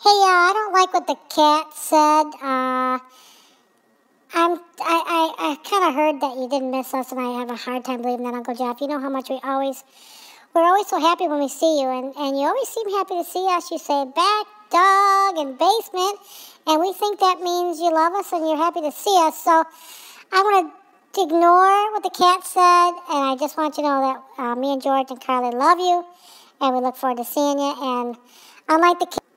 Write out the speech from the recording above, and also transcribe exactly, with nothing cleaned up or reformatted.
Hey, uh, I don't like what the cat said. Uh, I'm, I, I, I kind of heard that you didn't miss us, and I have a hard time believing that, Uncle Jeff. You know how much we always, we're always so happy when we see you, and, and you always seem happy to see us. You say back, dog, and basement, and we think that means you love us and you're happy to see us. So I want to ignore what the cat said, and I just want you to know that uh, me and George and Carly love you, and we look forward to seeing you. And unlike the cat,